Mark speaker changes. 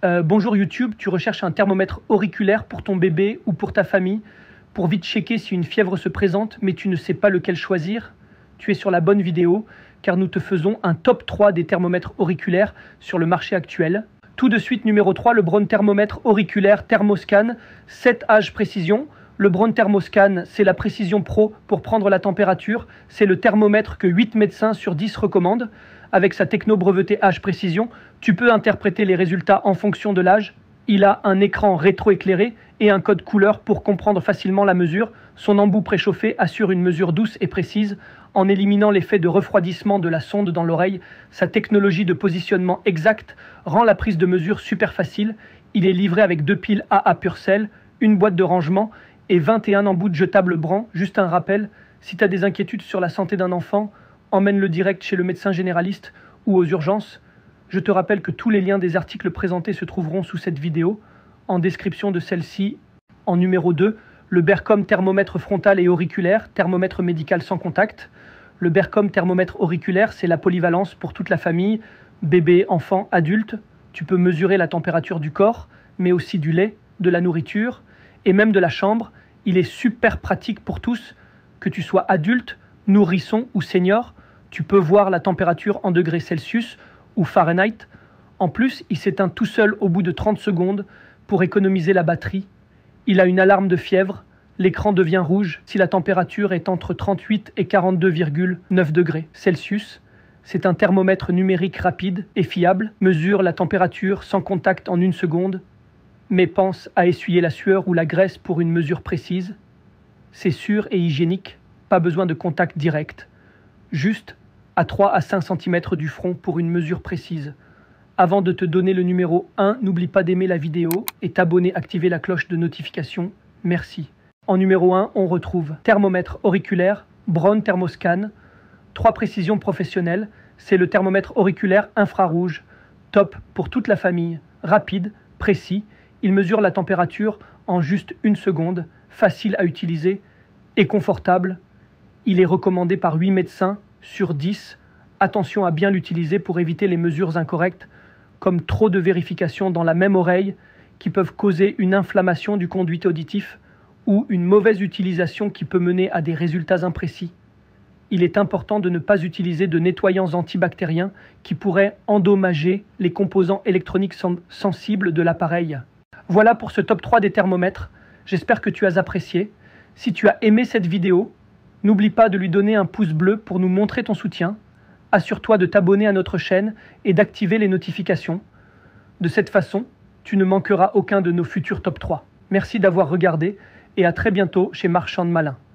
Speaker 1: Bonjour YouTube, tu recherches un thermomètre auriculaire pour ton bébé ou pour ta famille pour vite checker si une fièvre se présente mais tu ne sais pas lequel choisir? Tu es sur la bonne vidéo car nous te faisons un top 3 des thermomètres auriculaires sur le marché actuel. Tout de suite, numéro 3, le Braun thermomètre auriculaire Thermoscan 7H précision. Le Braun Thermoscan, c'est la précision pro pour prendre la température. C'est le thermomètre que 8 médecins sur 10 recommandent. Avec sa techno brevetée H précision, tu peux interpréter les résultats en fonction de l'âge. Il a un écran rétroéclairé et un code couleur pour comprendre facilement la mesure. Son embout préchauffé assure une mesure douce et précise. En éliminant l'effet de refroidissement de la sonde dans l'oreille, sa technologie de positionnement exact rend la prise de mesure super facile. Il est livré avec 2 piles AA Purcell, une boîte de rangement et 21 embouts jetables Braun. Juste un rappel, si tu as des inquiétudes sur la santé d'un enfant, emmène-le direct chez le médecin généraliste ou aux urgences. Je te rappelle que tous les liens des articles présentés se trouveront sous cette vidéo, en description de celle-ci. En numéro 2, le Bercom thermomètre frontal et auriculaire, thermomètre médical sans contact. Le Bercom thermomètre auriculaire, c'est la polyvalence pour toute la famille, bébé, enfant, adulte. Tu peux mesurer la température du corps, mais aussi du lait, de la nourriture et même de la chambre. Il est super pratique pour tous, que tu sois adulte, nourrisson ou senior. Tu peux voir la température en degrés Celsius ou Fahrenheit. En plus, il s'éteint tout seul au bout de 30 secondes pour économiser la batterie. Il a une alarme de fièvre. L'écran devient rouge si la température est entre 38 et 42,9 degrés Celsius. C'est un thermomètre numérique rapide et fiable, mesure la température sans contact en 1 seconde, mais pense à essuyer la sueur ou la graisse pour une mesure précise. C'est sûr et hygiénique, pas besoin de contact direct, juste à 3 à 5 cm du front pour une mesure précise. Avant de te donner le numéro 1, n'oublie pas d'aimer la vidéo et t'abonner, activer la cloche de notification. Merci. En numéro 1, on retrouve thermomètre auriculaire Braun Thermoscan, 3 précisions professionnelles. C'est le thermomètre auriculaire infrarouge, top pour toute la famille, rapide, précis. Il mesure la température en juste 1 seconde, facile à utiliser et confortable. Il est recommandé par 8 médecins sur 10. Attention à bien l'utiliser pour éviter les mesures incorrectes, comme trop de vérifications dans la même oreille qui peuvent causer une inflammation du conduit auditif ou une mauvaise utilisation qui peut mener à des résultats imprécis. Il est important de ne pas utiliser de nettoyants antibactériens qui pourraient endommager les composants électroniques sensibles de l'appareil. Voilà pour ce top 3 des thermomètres. J'espère que tu as apprécié. Si tu as aimé cette vidéo, n'oublie pas de lui donner un pouce bleu pour nous montrer ton soutien. Assure-toi de t'abonner à notre chaîne et d'activer les notifications. De cette façon, tu ne manqueras aucun de nos futurs top 3. Merci d'avoir regardé et à très bientôt chez Marchand de Malin.